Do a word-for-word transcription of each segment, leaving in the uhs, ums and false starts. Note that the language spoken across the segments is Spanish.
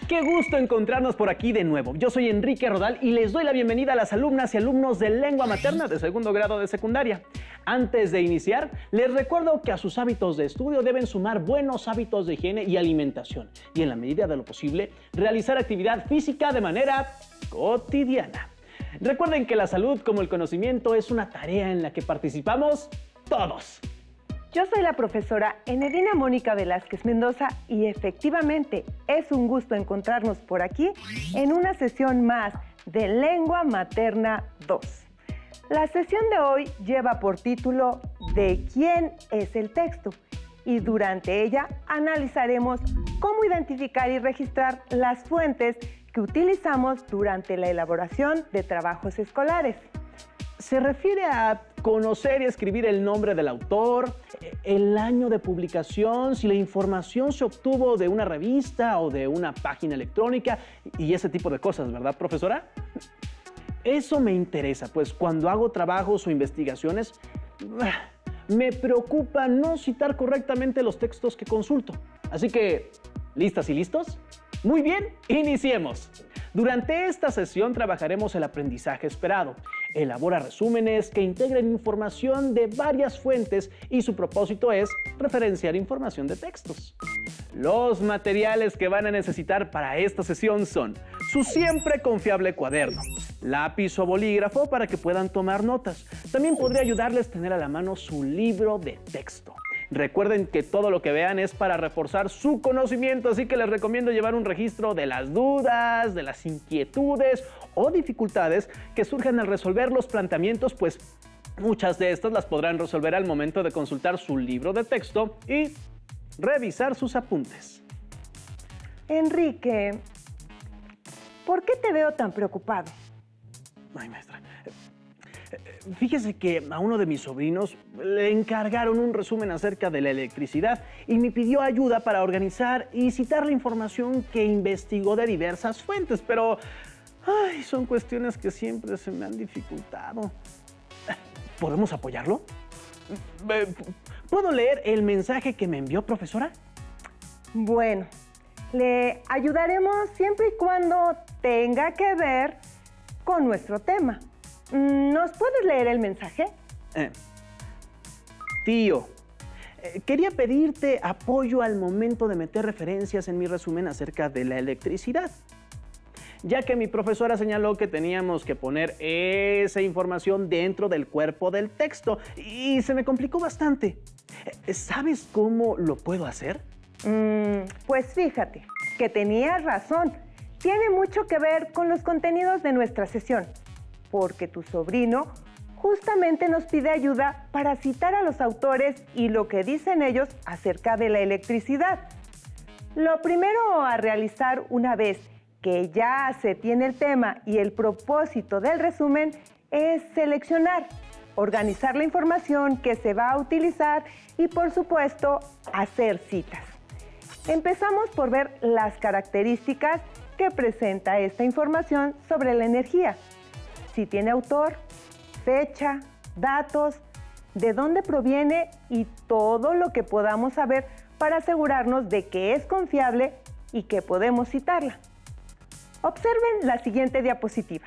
Qué gusto encontrarnos por aquí de nuevo. Yo soy Enrique Rodal y les doy la bienvenida a las alumnas y alumnos de lengua materna de segundo grado de secundaria. Antes de iniciar, les recuerdo que a sus hábitos de estudio deben sumar buenos hábitos de higiene y alimentación y, en la medida de lo posible, realizar actividad física de manera cotidiana. Recuerden que la salud, como el conocimiento, es una tarea en la que participamos todos. Yo soy la profesora Enedina Mónica Velázquez Mendoza y efectivamente es un gusto encontrarnos por aquí en una sesión más de Lengua Materna dos. La sesión de hoy lleva por título ¿De quién es el texto? Y durante ella analizaremos cómo identificar y registrar las fuentes que utilizamos durante la elaboración de trabajos escolares. Se refiere a conocer y escribir el nombre del autor, el año de publicación, si la información se obtuvo de una revista o de una página electrónica y ese tipo de cosas, ¿verdad, profesora? Eso me interesa, pues cuando hago trabajos o investigaciones, me preocupa no citar correctamente los textos que consulto. Así que, ¿listas y listos? Muy bien, iniciemos. Durante esta sesión trabajaremos el aprendizaje esperado. Elabora resúmenes que integren información de varias fuentes y su propósito es referenciar información de textos. Los materiales que van a necesitar para esta sesión son su siempre confiable cuaderno, lápiz o bolígrafo para que puedan tomar notas. También podría ayudarles tener a la mano su libro de texto. Recuerden que todo lo que vean es para reforzar su conocimiento, así que les recomiendo llevar un registro de las dudas, de las inquietudes o dificultades que surjan al resolver los planteamientos, pues muchas de estas las podrán resolver al momento de consultar su libro de texto y revisar sus apuntes. Enrique, ¿por qué te veo tan preocupado? Ay, maestra. Fíjese que a uno de mis sobrinos le encargaron un resumen acerca de la electricidad y me pidió ayuda para organizar y citar la información que investigó de diversas fuentes, pero ay, son cuestiones que siempre se me han dificultado. ¿Podemos apoyarlo? ¿Puedo leer el mensaje que me envió, profesora? Bueno, le ayudaremos siempre y cuando tenga que ver con nuestro tema. ¿Nos puedes leer el mensaje? Eh, tío, eh, quería pedirte apoyo al momento de meter referencias en mi resumen acerca de la electricidad, ya que mi profesora señaló que teníamos que poner esa información dentro del cuerpo del texto y se me complicó bastante. Eh, ¿Sabes cómo lo puedo hacer? Mm, pues fíjate, que tenías razón. Tiene mucho que ver con los contenidos de nuestra sesión, porque tu sobrino justamente nos pide ayuda para citar a los autores y lo que dicen ellos acerca de la electricidad. Lo primero a realizar una vez que ya se tiene el tema y el propósito del resumen es seleccionar, organizar la información que se va a utilizar y, por supuesto, hacer citas. Empezamos por ver las características que presenta esta información sobre la energía. Si tiene autor, fecha, datos, de dónde proviene y todo lo que podamos saber para asegurarnos de que es confiable y que podemos citarla. Observen la siguiente diapositiva.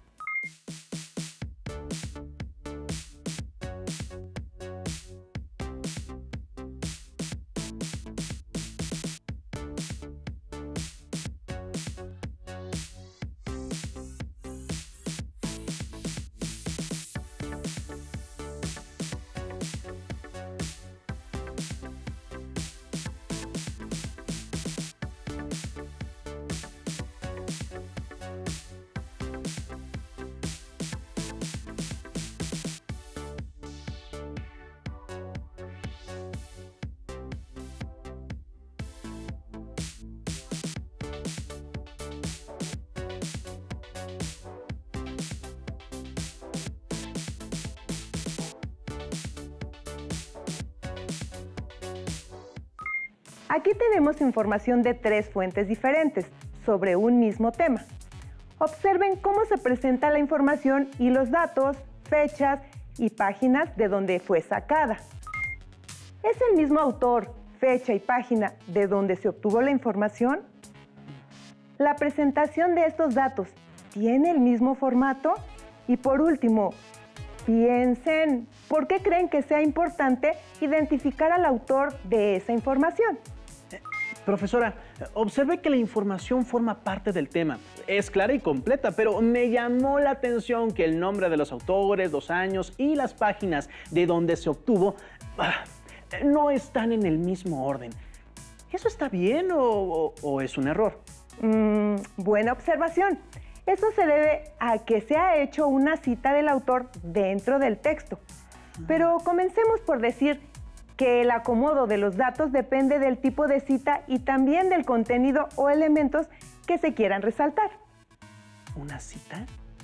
Aquí tenemos información de tres fuentes diferentes sobre un mismo tema. Observen cómo se presenta la información y los datos, fechas y páginas de donde fue sacada. ¿Es el mismo autor, fecha y página de donde se obtuvo la información? ¿La presentación de estos datos tiene el mismo formato? Y por último, piensen, ¿por qué creen que sea importante identificar al autor de esa información? Profesora, observé que la información forma parte del tema. Es clara y completa, pero me llamó la atención que el nombre de los autores, los años y las páginas de donde se obtuvo ah, no están en el mismo orden. ¿Eso está bien o, o, o es un error? Mm, buena observación. Eso se debe a que se ha hecho una cita del autor dentro del texto. Pero comencemos por decir que el acomodo de los datos depende del tipo de cita y también del contenido o elementos que se quieran resaltar. ¿Una cita?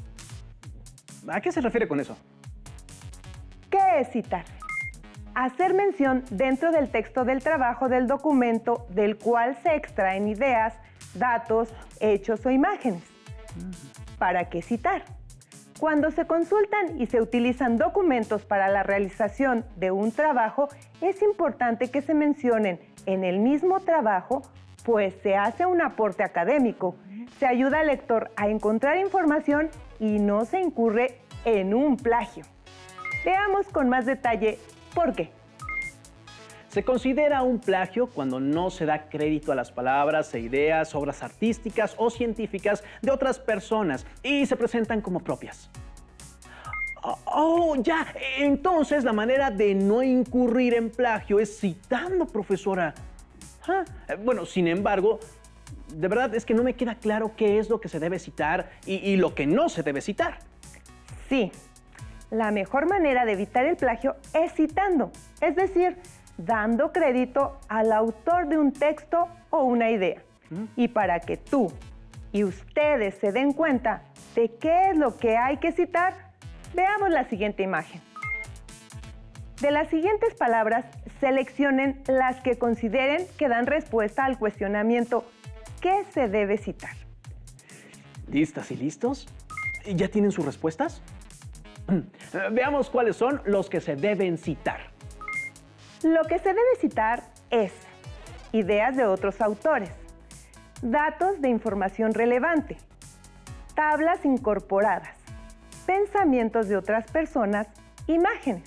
¿A qué se refiere con eso? ¿Qué es citar? Hacer mención dentro del texto del trabajo del documento del cual se extraen ideas, datos, hechos o imágenes. ¿Para qué citar? Cuando se consultan y se utilizan documentos para la realización de un trabajo, es importante que se mencionen en el mismo trabajo, pues se hace un aporte académico, se ayuda al lector a encontrar información y no se incurre en un plagio. Veamos con más detalle por qué. Se considera un plagio cuando no se da crédito a las palabras e ideas, obras artísticas o científicas de otras personas y se presentan como propias. Oh, oh, ya, entonces la manera de no incurrir en plagio es citando, profesora. Ah, bueno, sin embargo, de verdad es que no me queda claro qué es lo que se debe citar y, y lo que no se debe citar. Sí, la mejor manera de evitar el plagio es citando, es decir, dando crédito al autor de un texto o una idea. ¿Mm? Y para que tú y ustedes se den cuenta de qué es lo que hay que citar, veamos la siguiente imagen. De las siguientes palabras, seleccionen las que consideren que dan respuesta al cuestionamiento ¿qué se debe citar? ¿Listas y listos? ¿Ya tienen sus respuestas? Veamos cuáles son los que se deben citar. Lo que se debe citar es ideas de otros autores, datos de información relevante, tablas incorporadas, pensamientos de otras personas, imágenes.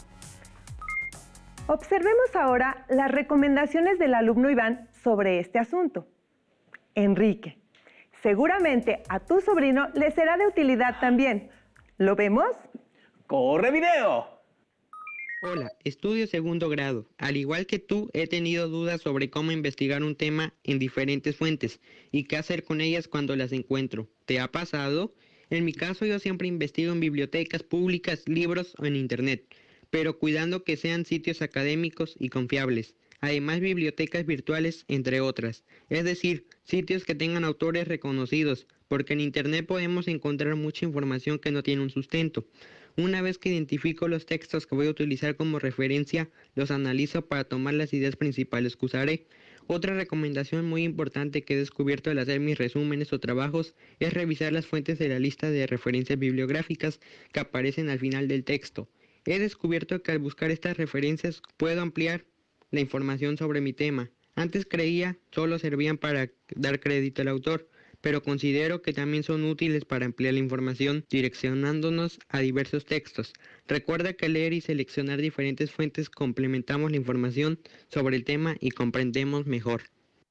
Observemos ahora las recomendaciones del alumno Iván sobre este asunto. Enrique, seguramente a tu sobrino le será de utilidad también. ¿Lo vemos? ¡Corre video! Hola, estudio segundo grado. Al igual que tú, he tenido dudas sobre cómo investigar un tema en diferentes fuentes y qué hacer con ellas cuando las encuentro. ¿Te ha pasado? En mi caso, yo siempre investigo en bibliotecas públicas, libros o en internet, pero cuidando que sean sitios académicos y confiables. Además, bibliotecas virtuales, entre otras. Es decir, sitios que tengan autores reconocidos, porque en internet podemos encontrar mucha información que no tiene un sustento. Una vez que identifico los textos que voy a utilizar como referencia, los analizo para tomar las ideas principales que usaré. Otra recomendación muy importante que he descubierto al hacer mis resúmenes o trabajos es revisar las fuentes de la lista de referencias bibliográficas que aparecen al final del texto. He descubierto que al buscar estas referencias puedo ampliar la información sobre mi tema. Antes creía solo servían para dar crédito al autor, pero considero que también son útiles para ampliar la información direccionándonos a diversos textos. Recuerda que al leer y seleccionar diferentes fuentes complementamos la información sobre el tema y comprendemos mejor.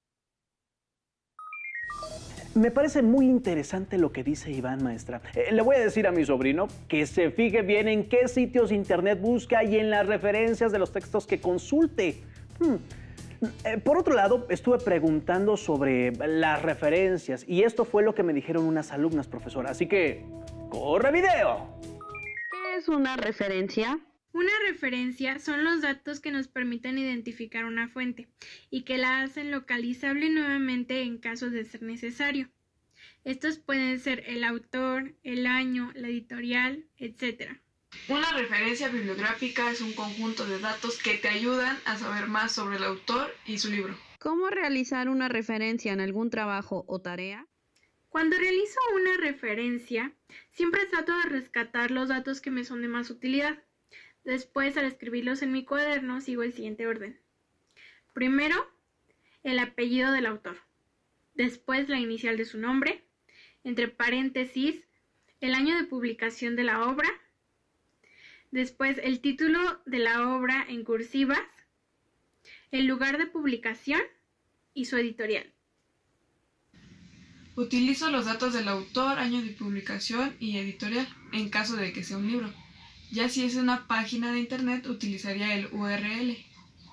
Me parece muy interesante lo que dice Iván, maestra. Eh, le voy a decir a mi sobrino que se fije bien en qué sitios de internet busca y en las referencias de los textos que consulte. Hmm. Eh, por otro lado, estuve preguntando sobre las referencias y esto fue lo que me dijeron unas alumnas, profesora. Así que, ¡corre video! ¿Qué es una referencia? Una referencia son los datos que nos permiten identificar una fuente y que la hacen localizable nuevamente en caso de ser necesario. Estos pueden ser el autor, el año, la editorial, etcétera. Una referencia bibliográfica es un conjunto de datos que te ayudan a saber más sobre el autor y su libro. ¿Cómo realizar una referencia en algún trabajo o tarea? Cuando realizo una referencia, siempre trato de rescatar los datos que me son de más utilidad. Después, al escribirlos en mi cuaderno, sigo el siguiente orden. Primero, el apellido del autor. después la inicial de su nombre, entre paréntesis, el año de publicación de la obra, después el título de la obra en cursivas, el lugar de publicación y su editorial. Utilizo los datos del autor, año de publicación y editorial, en caso de que sea un libro. Ya si es una página de internet, utilizaría el U R L.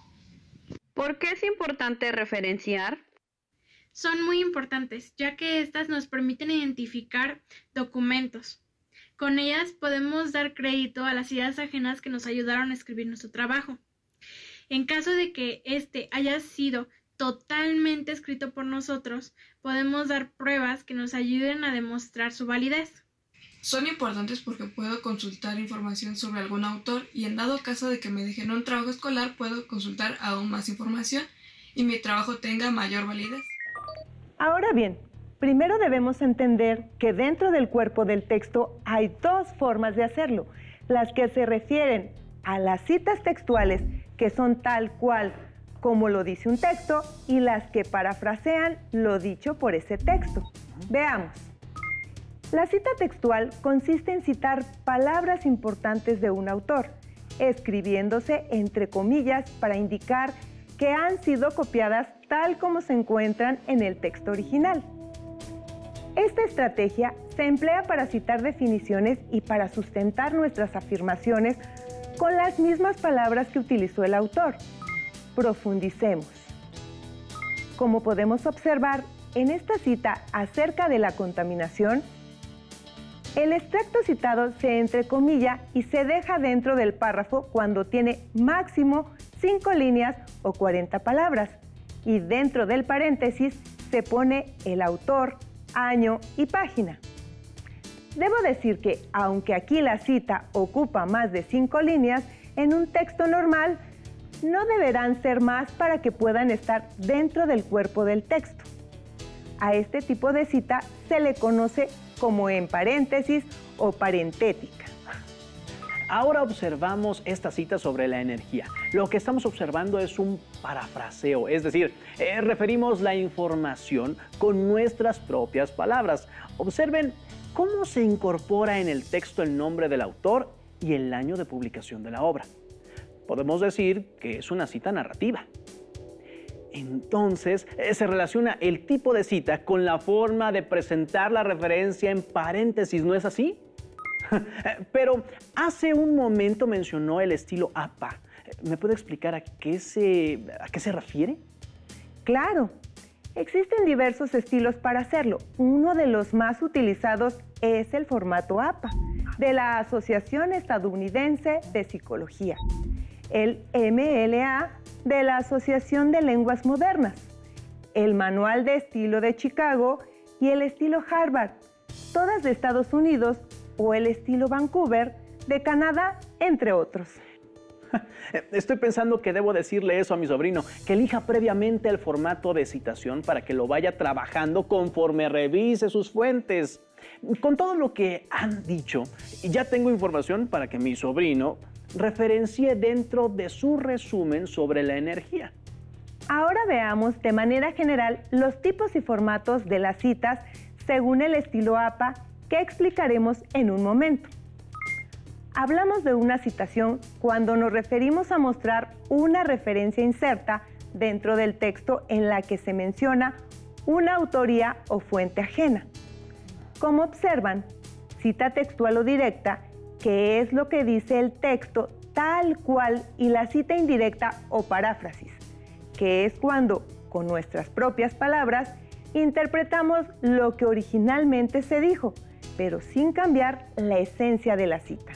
¿Por qué es importante referenciar? Son muy importantes, ya que estas nos permiten identificar documentos. Con ellas podemos dar crédito a las ideas ajenas que nos ayudaron a escribir nuestro trabajo. En caso de que éste haya sido totalmente escrito por nosotros, podemos dar pruebas que nos ayuden a demostrar su validez. Son importantes porque puedo consultar información sobre algún autor y en dado caso de que me dejen un trabajo escolar, puedo consultar aún más información y mi trabajo tenga mayor validez. Ahora bien, primero debemos entender que dentro del cuerpo del texto hay dos formas de hacerlo, las que se refieren a las citas textuales, que son tal cual como lo dice un texto, y las que parafrasean lo dicho por ese texto. Veamos. La cita textual consiste en citar palabras importantes de un autor, escribiéndose entre comillas para indicar que han sido copiadas tal como se encuentran en el texto original. Esta estrategia se emplea para citar definiciones y para sustentar nuestras afirmaciones con las mismas palabras que utilizó el autor. Profundicemos. Como podemos observar en esta cita acerca de la contaminación, el extracto citado se entrecomilla y se deja dentro del párrafo cuando tiene máximo cinco líneas o cuarenta palabras, y dentro del paréntesis se pone el autor, año y página. Debo decir que, aunque aquí la cita ocupa más de cinco líneas, en un texto normal no deberán ser más para que puedan estar dentro del cuerpo del texto. A este tipo de cita se le conoce como en paréntesis o parentética. Ahora observamos esta cita sobre la energía. Lo que estamos observando es un parafraseo, es decir, eh, referimos la información con nuestras propias palabras. Observen cómo se incorpora en el texto el nombre del autor y el año de publicación de la obra. Podemos decir que es una cita narrativa. Entonces, eh, se relaciona el tipo de cita con la forma de presentar la referencia en paréntesis, ¿no es así? Pero hace un momento mencionó el estilo A P A. ¿Me puede explicar a qué se, a qué se refiere? Claro, existen diversos estilos para hacerlo. Uno de los más utilizados es el formato A P A, de la Asociación Estadounidense de Psicología, el M L A, de la Asociación de Lenguas Modernas, el Manual de Estilo de Chicago y el estilo Harvard, todas de Estados Unidos, o el estilo Vancouver de Canadá, entre otros. Estoy pensando que debo decirle eso a mi sobrino, que elija previamente el formato de citación para que lo vaya trabajando conforme revise sus fuentes. Con todo lo que han dicho, ya tengo información para que mi sobrino referencie dentro de su resumen sobre la energía. Ahora veamos de manera general los tipos y formatos de las citas según el estilo A P A, que explicaremos en un momento. Hablamos de una citación cuando nos referimos a mostrar una referencia inserta dentro del texto en la que se menciona una autoría o fuente ajena. Como observan, cita textual o directa, que es lo que dice el texto tal cual, y la cita indirecta o paráfrasis, que es cuando, con nuestras propias palabras, interpretamos lo que originalmente se dijo, pero sin cambiar la esencia de la cita.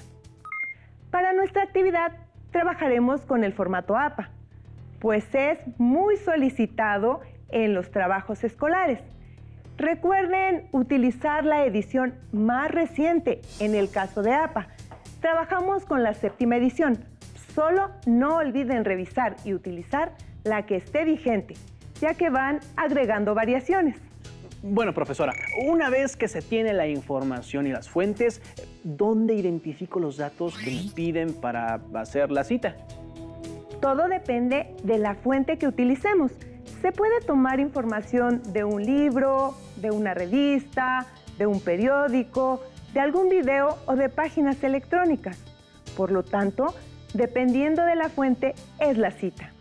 Para nuestra actividad trabajaremos con el formato A P A, pues es muy solicitado en los trabajos escolares. Recuerden utilizar la edición más reciente en el caso de A P A. Trabajamos con la séptima edición. Solo no olviden revisar y utilizar la que esté vigente, ya que van agregando variaciones. Bueno, profesora, una vez que se tiene la información y las fuentes, ¿dónde identifico los datos que me piden para hacer la cita? Todo depende de la fuente que utilicemos. se puede tomar información de un libro, de una revista, de un periódico, de algún video o de páginas electrónicas. Por lo tanto, dependiendo de la fuente, es la cita.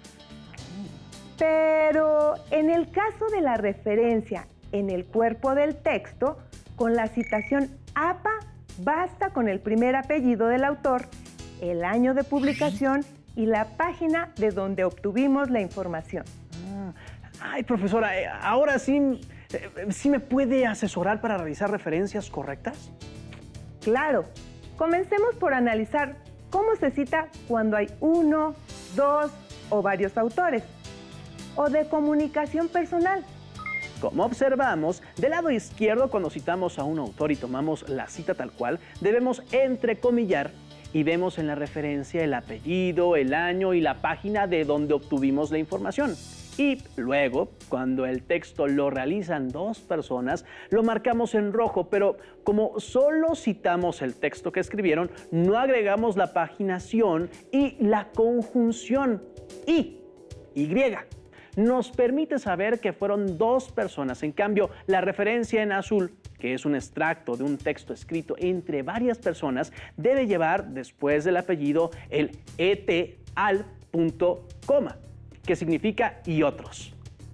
Pero en el caso de la referencia en el cuerpo del texto, con la citación A P A, basta con el primer apellido del autor, el año de publicación y la página de donde obtuvimos la información. Ay, profesora, ahora sí, ¿sí me puede asesorar para realizar referencias correctas? Claro. Comencemos por analizar cómo se cita cuando hay uno, dos o varios autores, o de comunicación personal. Como observamos, del lado izquierdo, cuando citamos a un autor y tomamos la cita tal cual, debemos entrecomillar y vemos en la referencia el apellido, el año y la página de donde obtuvimos la información. Y luego, cuando el texto lo realizan dos personas, lo marcamos en rojo, pero como solo citamos el texto que escribieron, no agregamos la paginación y la conjunción y, y. Nos permite saber que fueron dos personas. En cambio, la referencia en azul, que es un extracto de un texto escrito entre varias personas, debe llevar después del apellido el et al punto coma, que significa y otros.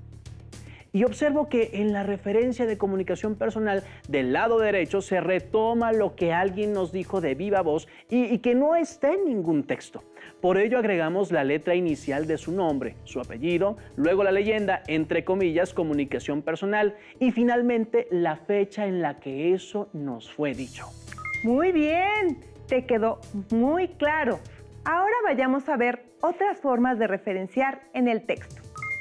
Y observo que en la referencia de comunicación personal del lado derecho se retoma lo que alguien nos dijo de viva voz y, y que no está en ningún texto. Por ello agregamos la letra inicial de su nombre, su apellido, luego la leyenda, entre comillas, comunicación personal y finalmente la fecha en la que eso nos fue dicho. Muy bien, te quedó muy claro. Ahora vayamos a ver otras formas de referenciar en el texto.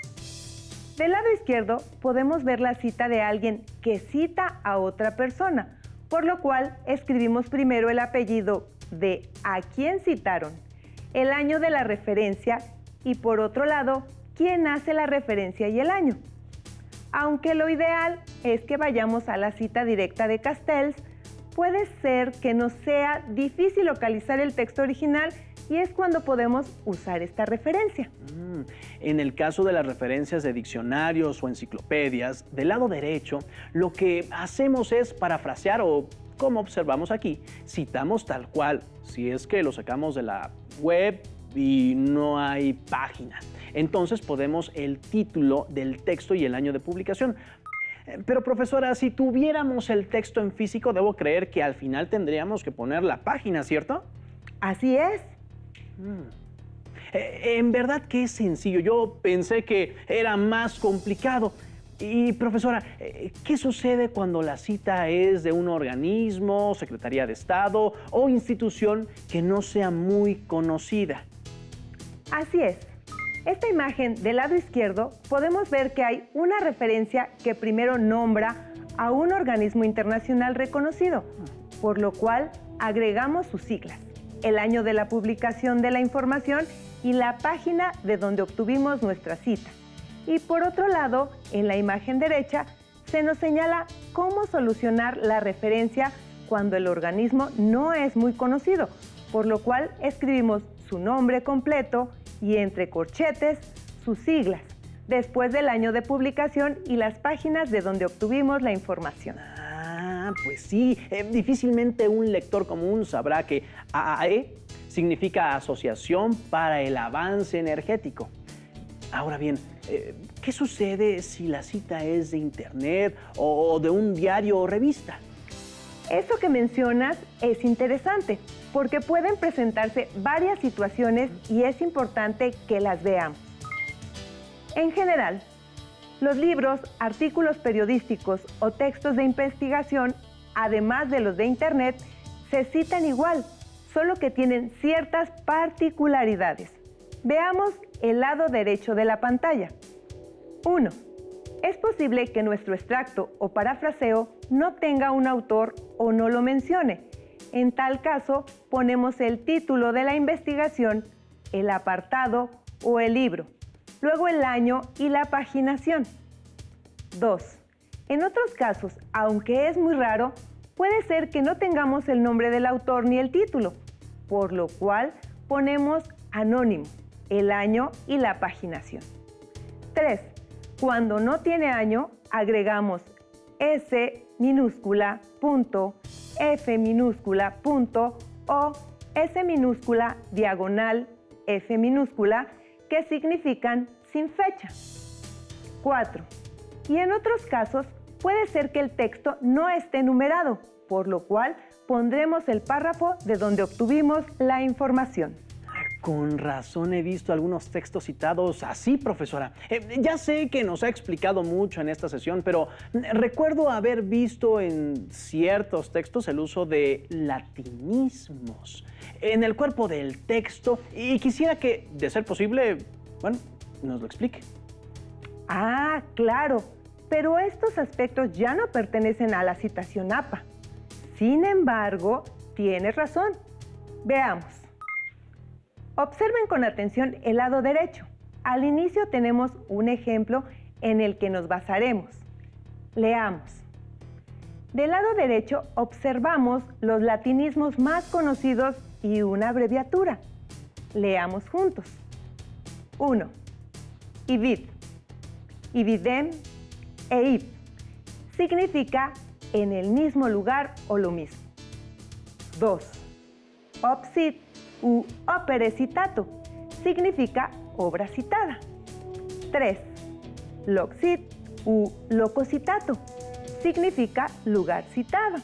Del lado izquierdo podemos ver la cita de alguien que cita a otra persona, por lo cual escribimos primero el apellido de a quién citaron, el año de la referencia y por otro lado, quién hace la referencia y el año. Aunque lo ideal es que vayamos a la cita directa de Castells, puede ser que nos sea difícil localizar el texto original y es cuando podemos usar esta referencia. Mm, en el caso de las referencias de diccionarios o enciclopedias, del lado derecho, lo que hacemos es parafrasear o, como observamos aquí, citamos tal cual, si es que lo sacamos de la web y no hay página. Entonces ponemos el título del texto y el año de publicación. Pero profesora, si tuviéramos el texto en físico, debo creer que al final tendríamos que poner la página, ¿cierto? Así es. Mm. Eh, en verdad que es sencillo. Yo pensé que era más complicado. Y profesora, eh, ¿qué sucede cuando la cita es de un organismo, Secretaría de Estado o institución que no sea muy conocida? Así es. Esta imagen del lado izquierdo podemos ver que hay una referencia que primero nombra a un organismo internacional reconocido, por lo cual agregamos sus siglas, el año de la publicación de la información y la página de donde obtuvimos nuestra cita. Y por otro lado, en la imagen derecha, se nos señala cómo solucionar la referencia cuando el organismo no es muy conocido, por lo cual escribimos su nombre completo y entre corchetes sus siglas, después del año de publicación y las páginas de donde obtuvimos la información. Ah, pues sí, eh, difícilmente un lector común sabrá que A A E significa Asociación para el Avance Energético. Ahora bien, eh, ¿qué sucede si la cita es de internet o de un diario o revista? Eso que mencionas es interesante, porque pueden presentarse varias situaciones y es importante que las veamos. En general, los libros, artículos periodísticos o textos de investigación, además de los de internet, se citan igual, solo que tienen ciertas particularidades. Veamos el lado derecho de la pantalla. uno. Es posible que nuestro extracto o parafraseo no tenga un autor o no lo mencione. En tal caso, ponemos el título de la investigación, el apartado o el libro, luego el año y la paginación. dos. En otros casos, aunque es muy raro, puede ser que no tengamos el nombre del autor ni el título, por lo cual ponemos anónimo, el año y la paginación. tres. Cuando no tiene año, agregamos S minúscula, punto, F minúscula, punto, o S minúscula, diagonal, F minúscula, que significan sin fecha. cuatro. Y en otros casos, puede ser que el texto no esté numerado, por lo cual pondremos el párrafo de donde obtuvimos la información. Con razón he visto algunos textos citados así, profesora. Eh, ya sé que nos ha explicado mucho en esta sesión, pero recuerdo haber visto en ciertos textos el uso de latinismos en el cuerpo del texto y quisiera que, de ser posible, bueno, nos lo explique. Ah, claro, pero estos aspectos ya no pertenecen a la citación A P A. Sin embargo, tienes razón. Veamos. Observen con atención el lado derecho. Al inicio tenemos un ejemplo en el que nos basaremos. Leamos. Del lado derecho observamos los latinismos más conocidos y una abreviatura. Leamos juntos. uno. Ibid. Ibidem e ib. Significa en el mismo lugar o lo mismo. dos. Opsit u opere citato. Significa obra citada. tres. Loxit u loco citato. Significa lugar citado.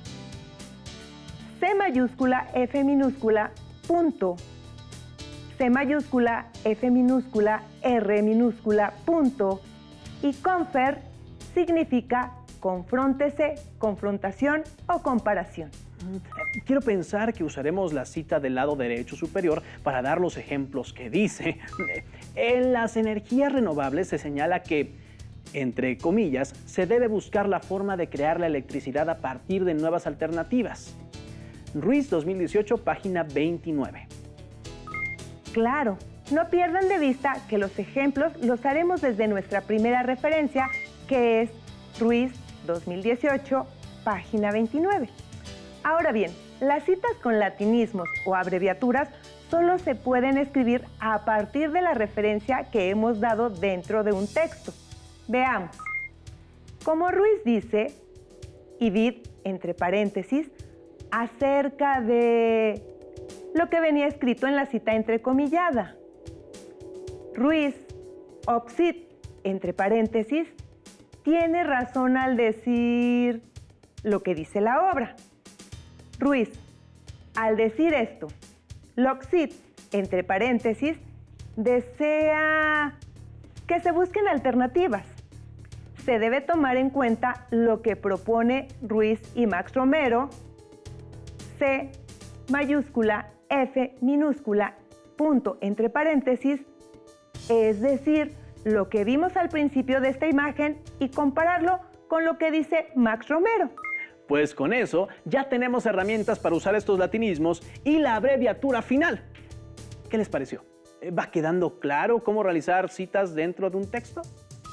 C mayúscula, F minúscula, punto. C mayúscula, F minúscula, R minúscula, punto. Y confer significa confróntese, confrontación o comparación. Quiero pensar que usaremos la cita del lado derecho superior para dar los ejemplos que dice. En las energías renovables se señala que, entre comillas, se debe buscar la forma de crear la electricidad a partir de nuevas alternativas. Ruiz dos mil dieciocho, página veintinueve. Claro, no pierdan de vista que los ejemplos los haremos desde nuestra primera referencia, que es Ruiz dos mil dieciocho, página veintinueve. Ahora bien, las citas con latinismos o abreviaturas solo se pueden escribir a partir de la referencia que hemos dado dentro de un texto. Veamos. Como Ruiz dice, ibid, entre paréntesis, acerca de lo que venía escrito en la cita entrecomillada. Ruiz, opsit, entre paréntesis, tiene razón al decir lo que dice la obra. Ruiz, al decir esto, Loxit, entre paréntesis, desea que se busquen alternativas. Se debe tomar en cuenta lo que propone Ruiz y Max Romero, C mayúscula, F minúscula, punto, entre paréntesis, es decir, lo que vimos al principio de esta imagen y compararlo con lo que dice Max Romero. Pues con eso ya tenemos herramientas para usar estos latinismos y la abreviatura final. ¿Qué les pareció? ¿Va quedando claro cómo realizar citas dentro de un texto?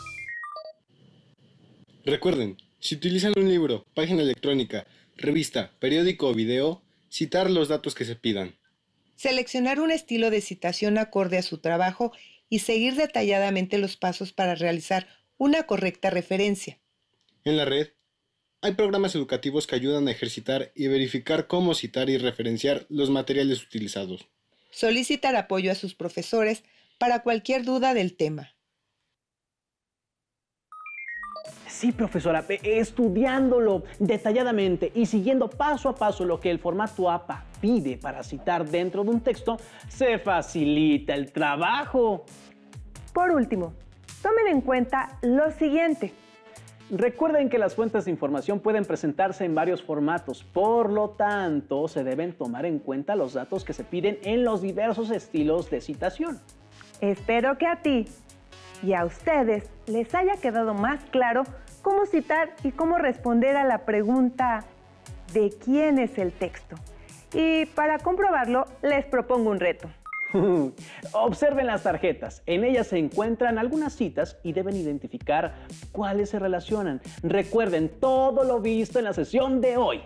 Recuerden, si utilizan un libro, página electrónica, revista, periódico o video, citar los datos que se pidan. Seleccionar un estilo de citación acorde a su trabajo y seguir detalladamente los pasos para realizar una correcta referencia. En la red, hay programas educativos que ayudan a ejercitar y verificar cómo citar y referenciar los materiales utilizados. Solicitar apoyo a sus profesores para cualquier duda del tema. Sí, profesora, estudiándolo detalladamente y siguiendo paso a paso lo que el formato A P A pide para citar dentro de un texto, se facilita el trabajo. Por último, tomen en cuenta lo siguiente. Recuerden que las fuentes de información pueden presentarse en varios formatos, por lo tanto, se deben tomar en cuenta los datos que se piden en los diversos estilos de citación. Espero que a ti y a ustedes les haya quedado más claro cómo citar y cómo responder a la pregunta ¿de quién es el texto? Y para comprobarlo, les propongo un reto. Observen las tarjetas. En ellas se encuentran algunas citas y deben identificar cuáles se relacionan. Recuerden todo lo visto en la sesión de hoy.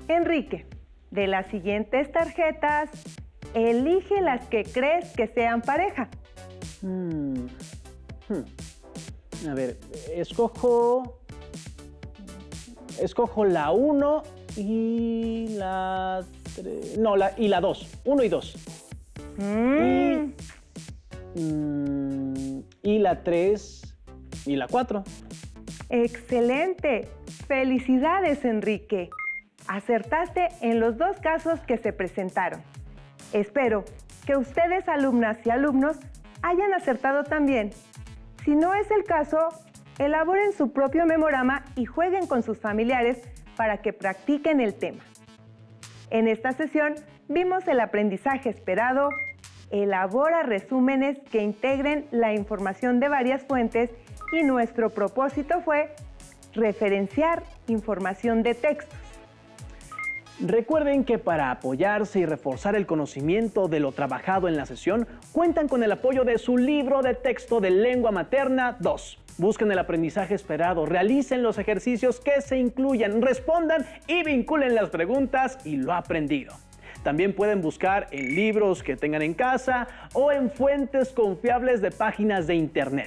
Enrique, de las siguientes tarjetas, elige las que crees que sean pareja. Hmm. Hmm. A ver, escojo... Escojo la uno y la tres... No, la, y la dos. uno y dos. Mm. Y, mm, y la tres y la cuatro. ¡Excelente! ¡Felicidades, Enrique! Acertaste en los dos casos que se presentaron. Espero que ustedes, alumnas y alumnos, hayan acertado también. Si no es el caso, elaboren su propio memorama y jueguen con sus familiares para que practiquen el tema. En esta sesión vimos el aprendizaje esperado, elabora resúmenes que integren la información de varias fuentes y nuestro propósito fue referenciar información de textos. Recuerden que para apoyarse y reforzar el conocimiento de lo trabajado en la sesión, cuentan con el apoyo de su libro de texto de lengua materna dos. Busquen el aprendizaje esperado, realicen los ejercicios que se incluyan, respondan y vinculen las preguntas y lo aprendido. También pueden buscar en libros que tengan en casa o en fuentes confiables de páginas de internet.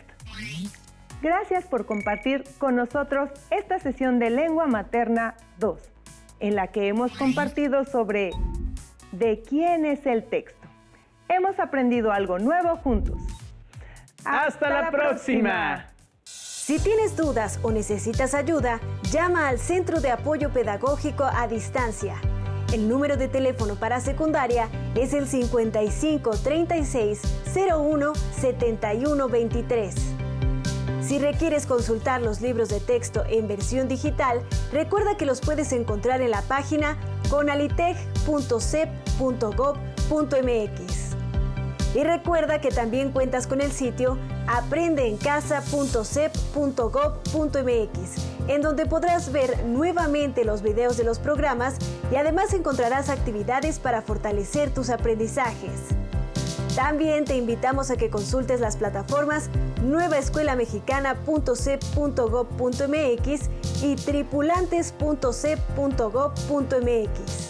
Gracias por compartir con nosotros esta sesión de Lengua Materna dos, en la que hemos compartido sobre ¿de quién es el texto? Hemos aprendido algo nuevo juntos. ¡Hasta, Hasta la, la próxima! próxima. Si tienes dudas o necesitas ayuda, llama al Centro de Apoyo Pedagógico a Distancia. El número de teléfono para secundaria es el cincuenta y cinco, treinta y seis, cero uno, setenta y uno, veintitrés. Si requieres consultar los libros de texto en versión digital, recuerda que los puedes encontrar en la página conaliteg punto cep punto gob punto mx. Y recuerda que también cuentas con el sitio aprende en casa punto cep punto gob punto mx, en donde podrás ver nuevamente los videos de los programas y además encontrarás actividades para fortalecer tus aprendizajes. También te invitamos a que consultes las plataformas nueva escuela mexicana punto cep punto gob punto mx y tripulantes punto cep punto gob punto mx.